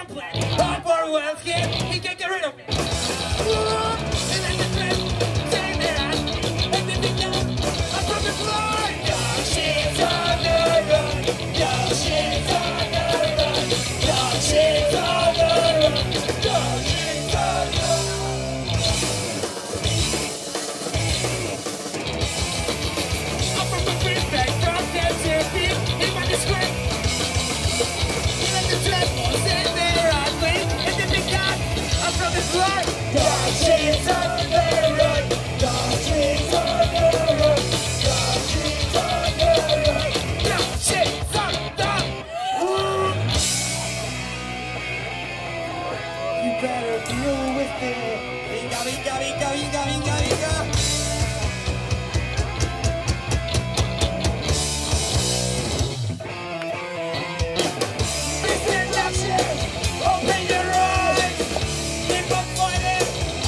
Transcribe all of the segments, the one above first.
complex. All for well skin, he can't get rid of it. And then the threat, saying that everything done, I'm from the floor. Dog shit's on the run. Dog shit's on the run. Dog shit's on the run. Dog shit's on the run. I'm from the free back, drop that champion in my disgrace. You let the dread say they're ugly, and then they got, I'm from the floor. Dog shit's on the run. Dog shit's on the run. Dog shit's on the run. Dog shit's on the run. You better deal with it. Vinga, vinga, vinga, vinga, vinga, vinga. Introduction, open your eyes. Keep on fighting.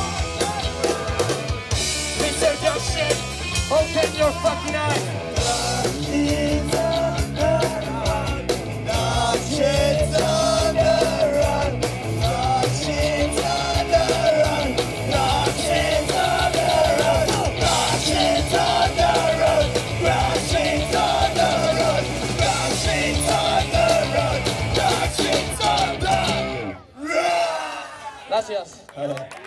Introduction, open your fucking eyes. Shit's on the run. Dog shit's on the run. Dog shit's on the run. Dog shit's on the run. Dog shit's on the run. Dog shit's on the run. Dog shit's on the run. Dog shit's on the run. Gracias.